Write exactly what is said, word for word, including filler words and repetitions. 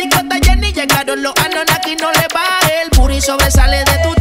disco está lleno y llegaron los Anunnaki, no le baje. El booty sobresale de tu